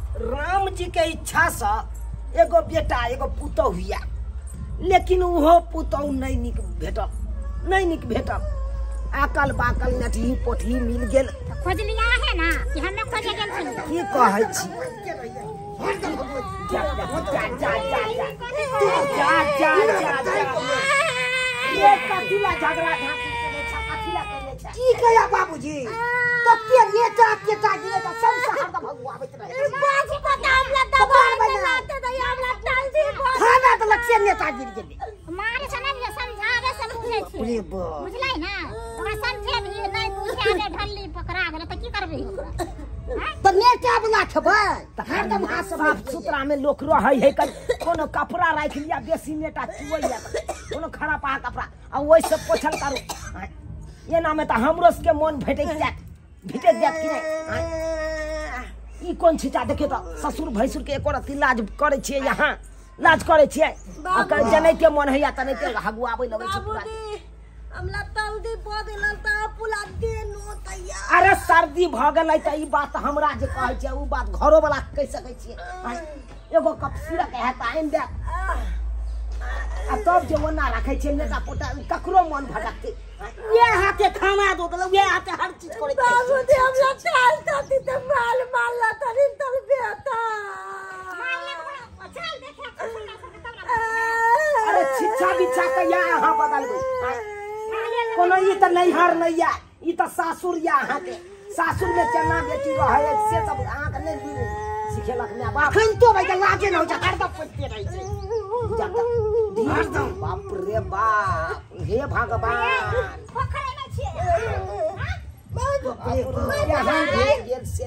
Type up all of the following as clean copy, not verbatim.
राम जी के इच्छा से एगो बेटा एगो पुतौ हुआ, लेकिन वो पुतौ नहीं निक भेटल। आकल बाकल नटही पोठी मिल गेल। खोज लिया है ना कि हमें खोजे गेल छली। की कहै छी? ये कथिला झगड़ा झांकी करे छ, कथिला करे छ? की कया बाबूजी तत्ते नेता गिरे त सब शहर त भगवाबैत रहे। बाजी पता हमरा दबाव में लाते त हमरा जल्दी खाना त लक्ष्य नेता गिर गेले। मारे से नहीं समझावे से पूछे छी। अरे बा बुझलै ना? ओकरा समझे भी नहीं पूछे आगे ढल्ली पकड़ा गेल त की करबे ओकरा? त नेता बला छबै त हरदम साफ सुथरा में लोक रहै है। कोनो कपड़ा राख लिया बेसी नेता चुवैया, कोनो खराब कपड़ा आ ओइ से पोछल करू। एना में त हमरो के मन भेटै जात कि नहीं? ई कोन छिटा देखियो त ससुर भैसुर के एको रति लाज करे छियै, यहाँ लाज करे छियै। आ जनै के मन हैया तनै के हगुआबै लगै छै पूरा। हमला तल्दी बदल त पुला देनो तैयार। अरे सर्दी भ गेलै त ई बात हमरा जे कहै छै उ बात घरो वाला कह सकै छियै। एगो कप सिरक है त आइन दे आ तब जे ओना रखै छै नेता पोटा ककरो मन भटकते। ये हाथे खाना दो दल, ये हाथे हर चीज करे छै। बाबूजी हमला चाल तती त माल ला तरी तल बेटा। चल देखे अरे छिछा बिछा के यहाँ बदलबै। कोनो ई त नैहर नहीं या, ई त सासुर या। अहाँ के सासुर में चना बेटी रहे से सब अहाँ के नहीं सिखेलक ना बाप। खन तो भाई लाजे न हो जा हरदम पत्ते रही छै। हरदम बाप रे बाप, हे भगवान पोखरे में छिए। यहाँ गेल से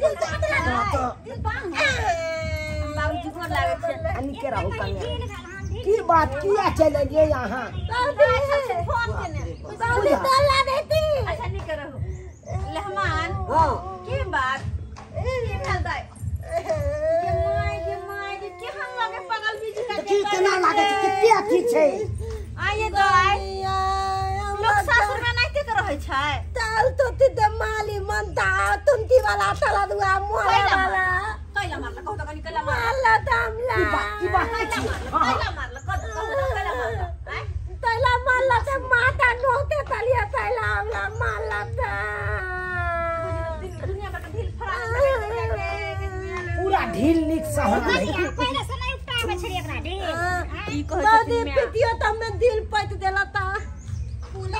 बाबूजी को लागे छै अनि के रहू कन्या। की बात किया चले लिए यहाँ? फोन केने बाबूजी तल्ला देती। अच्छा नहीं करहु लहमान। हां की बात ये चलता है? ये माय के हम लगे पगल बीजी का की केना लागे छै कते अथी छै। आइए तो आइ लोग सासुर में नहीं ते रहै छै। ताल तो ते माली मनता तुमती वाला तला दुआ मोला वाला कैला मारला कहू त कनी कैला मारला माला दामला की बात है छी? कैला मारला कहू कैला मारला हैं? तैला माला से माता नोते तलिया तैला हमला माला त दुनिया का ढील फरा पूरा ढील निक से हो गई। पहले से नहीं उठावे छड़ी एकरा ढील। ई कहै छै पितियो त में दिल पैत देला त पूरा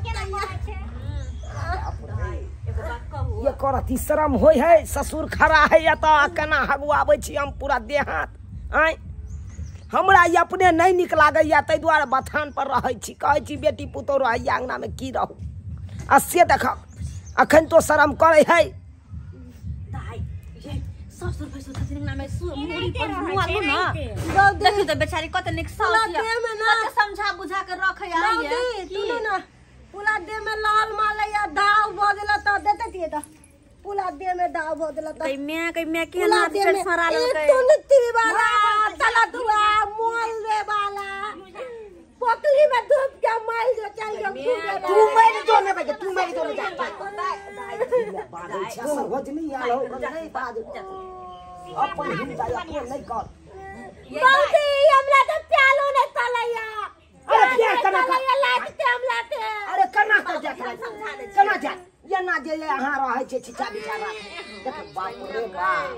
ये करती शर्म होय है? ससुर खड़ा है या तो केना हगुआबै छी हम पूरा देहात। आय हमरा ये अपने नहीं निक लागैया, तै दुआरे बथान पर रहै छी। कहै छी बेटी पुतौ रहै अंगना में की रहू। आ से देख अखन तो शर्म करे है। दाई ये ससुर भसुर छथिन अंगना में मुड़ी पर मुआलू ना देखियो त बेचारी कत निक साथ कत समझा बुझा के रखै आइए सुनो ना पुला दे में लाल मालैया दाव बदला त देते तिए त पुला दे में दाव बदला त कई मैं के हाथ से सरा ललकै। तुलती वाला तला दुआ मोल दे वाला पोतली में धूप के माइल जो चल जो तू मेरे जो में बजे तू मेरे जो में जा बादल छ समझ नहीं आ हो नहीं बात अपन हिंदा अपन नहीं कर। बाबूजी हमरा त प्यालो ने तलैया। अरे प्यार कना कर। लाते हम लाते अरे कना कर जा कना जा ये ना जे यहाँ रहै छै छिछा बिछा राख। देख बाप रे बाप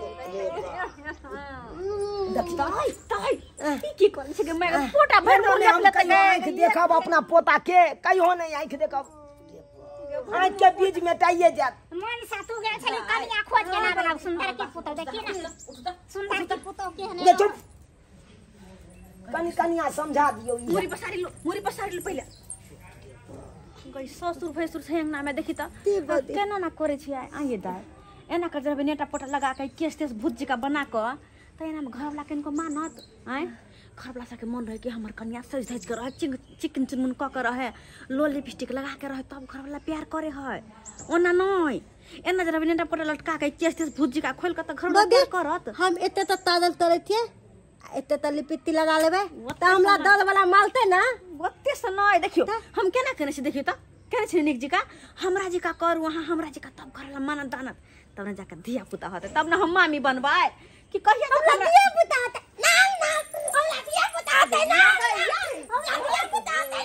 देख ताई की कोन छै के मैं पोटा भर हम आंख देखब अपना पोता के कहियो नहीं आंख देखब। आंख के बीज में टाइए जात। मन सातु गेल छले कनिया खोज के ना बनाऊ सुंदर के पुतौ देखी ना सुंदर के पुतौ के हने। ये चुप कनिया समझा दियो। मुरी पसारी लो पहले गई ससुर भसुर छै अंगना में देखी त केना ना करे छी। आइए दाई एना कर जब नेटा पोटा लगा के केस तेस भुज का बना क त एना में घर वाला किनको मानत आय घर वाला के मन रहे कि हमर कन्या सज धज के रहे चिकन चुनमुन क के रहे लो लिपस्टिक लगा के रहे तब घर वाला प्यार करे है। ओना नहीं एना जब नेटा पोटा लटका के केस तेस भुज का खोल के त घर वाला प्यार करत। हम एते त तादल तरे थे एते त लिपस्टिक लगा लेबे त हमरा दल वाला मालते ना ओते से नहीं देखियो हम केना करे छी देखियो त करे छी निक जी का हमरा जी का कर वहां हमरा जी का तब घर वाला मानत दानत तब न जाके धिया पुता होते तब न हम मामी बनबाय कि कहिया हमरा दिया पुता ना ना हमरा दिया पुता ना हमरा दिया पुता ना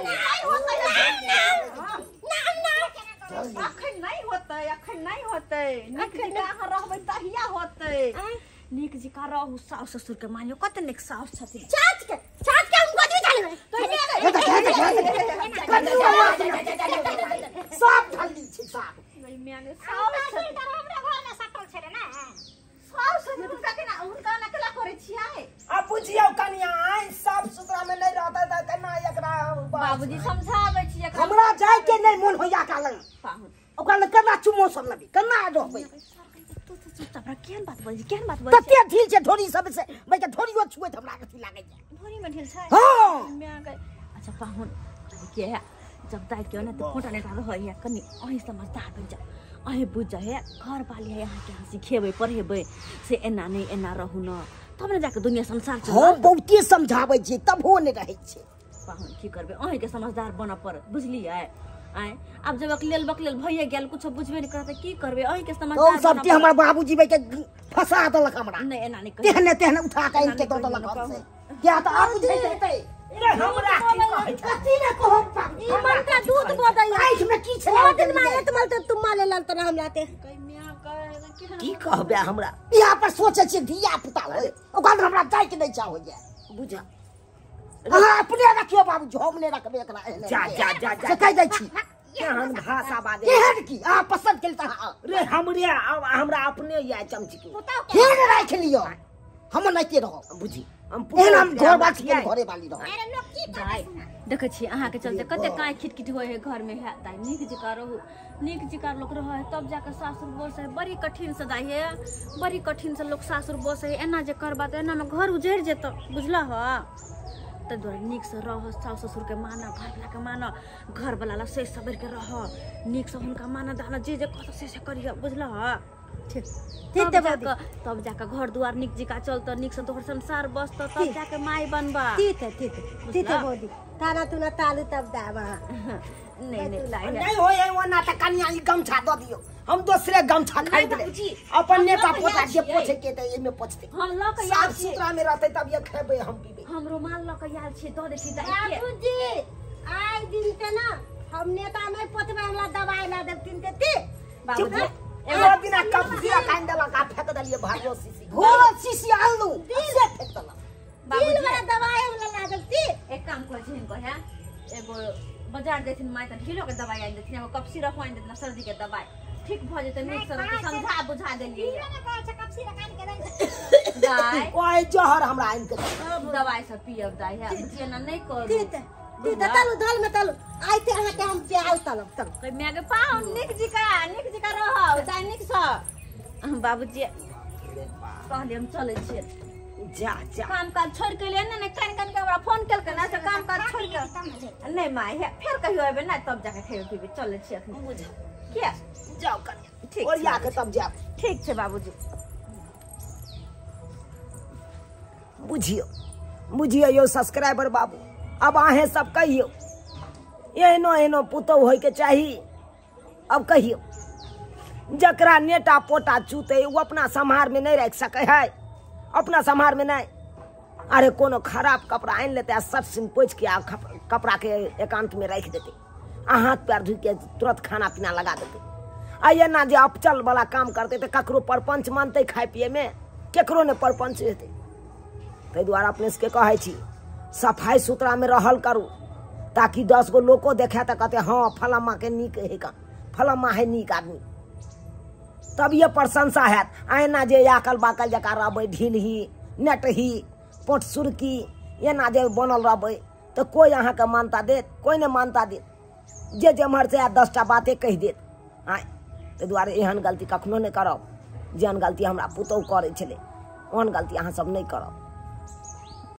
अखन नहीं होतै निक जिका अहाँ रहबै तहिया होतै निक जिका रहू साउस ससुर के मानियो कते निक साउस छथिन चाच के हम गोदी डालबै सब ठल्ली छी सब नहीं मैंने साउस छथिन हमरा घर में सटल छले ना साउस छथिन त केना उनका नकला करे छियै अब बुझियो कनिया आई साफ सुथरा में नहीं रहता त केना एकरा बाबूजी समझाबै छी एकरा हमरा जाय के नहीं मन होया कालन पाहुन ओकरा ले केना चुमो सब लबी केना रहबै चुपचाप रह केहन बात बोलै तते ढील छै ढोरी सब से मैं के ढोरियो छुए त हमरा कथि लागै छै ढोरी में ढील छै हां मैं गए अच्छा पाहुन के है जब दाइ के न त फोटा नेटा रहै है कनी अही समझदार बन जा अही बुझ जा है घर वाली है यहाँ के यहाँ सिखेबै पढ़ेबै से एना नहीं एना रहू न तब न जाके दुनिया संसार चल हम बहुते समझाबै छी तब हो नहीं रहै छै पाहुन की करबै अही के समझदार बन पर बुझलियै आय अब जब अकलेल बकलेल भइए गेल कुछ बुझबे नहीं करत की करबे अही के समझदार तो सब के हमर बाबूजी बे के फसा देलक हमरा नहीं एना नहीं कर तेहने उठा के इनके तो देलक हमसे क्या तो आप बुझै छै रे हमरा की कहै छै कथि ने कहब ई मन का दूध बोदै आँख में की छले दिन मारे तुम माले लाल तना हमरा ते की कहबे हमरा यहाँ पर सोचे छी धिया पुता होय ओकरा हमरा जाय के नहीं चाहो जे बुझा अहाँ अपने रखियो बाबू हम नहीं रखबे एकरा एहने जा से कह दै छी केहन भाषा बाजे केहन की आ पसंद केल त रे हमरे हमरा अपने या चमची के केहन राख लियो हम नहीं के रहो बुझी हम घर बात के घरे वाली रहो अरे लोग की देखै छी अहाँ के चलते कते काय खिटखिट होय है घर में है दाई नीक जिका रहू नीक जिका लोग रहे तब जाके सासुर बस है बड़ी कठिन से दाई है बड़ी कठिन से लोग सासुर बस है एना जे करबा त एना में घर उजड़ जेत बुझला ह त दुआरे नीक से रह सास ससुर के माना घर वाला के माना घर वाला ला से सबेर के रह नीक से हुनका माना दाना जे कहत से करिया बुझला ह ठीक तब जाके घर दुआर निक जिका चलत निक से तोहर संसार बसत तब जाके माई बनबा ठीक है बोदी तारा तुना तालू तब दावा नहीं होय ओना त कनिया ई गमछा द दियो हम दूसरे गमछा खरीद ले अपन नेता पोता जे पोछे के त एमे पोछते हां ल के साफ सुथरा में रहते तब ये खेबे हम पीबे हम रुमाल ल के याल छी द देती दाई के बाबूजी आई दिन के ना हम नेता नहीं पोतबे हमरा दवाई ला देब तीन देती बाबूजी एगो बिना कप दिया कान देला का फेक दलिए भारो शीशी हो शीशी आलू से फेक देला दिल वाला दवाई हमरा ला देती एक काम कर छिन को है एगो बाजार देथिन माय त ढिलो के दवाई आइन देथिन एगो कप सिरप आइन देथिन सर्दी के दवाई ठीक भ जेते नीक से समझा बुझा देलिए दाई ओए जहर हमरा आइन के दवाई सब पियब दाई है बुझिए ना नहीं करू तलू धल में तलू आइते अहाँ के हम प्याज तलब तब कई मैं के पाऊ निक जिका रह दाई निक स बाबूजी कहले हम चले छिए जा काम काज छोड़ के लिए ना कान के हमरा फोन केल के ना से काम काज छोड़ के नहीं माय है फिर कहियो आबे ना तब जाके खेबे पीबे चले छी अखन बुझ क्या जाओ कनिया ठीक और या के तब जाओ ठीक छे बाबूजी बुझियो यो सब्सक्राइबर बाबू अब आहे सब कहियो एहनो पुतौ होय के चाही अब कहियो जकरा नेटा पोटा चूते वो अपना संहार में नहीं रख सके है अपना संहार में नहीं अरे कोनो खराब कपड़ा आन लेते सट सिन पोछ के कपड़ा के एकांत में रख देते हाथ पैर धो के तुरंत खाना पीना लगा देते आइए ना जे अपचल वाला काम करते तो ककरो परपंच मानते खाए पिए में केकरो ने परपंच हेते ताहि द्वारा अपने से कहे छी सफाई सुथरा में रहल करू ताकि 10 गो लोको देखे तो कहते हाँ फलामा के नीक है का फलामा है नीक आदमी तब ये प्रशंसा है आयना जे याकल बाकल जका रहबै ढील ही नेट ही पोट सुरकी एना जे बनल रहबै तो कोई अहाँ के मानता देत कोई ने मानता देत जे जेम्हर से 10टा बातें कह देत आय ताहि दुआरे एहन गलती कखनो नहीं करब जेहन गलती हमरा पुतहु करे छलै ओहन गलती अहाँ सब नहीं करब।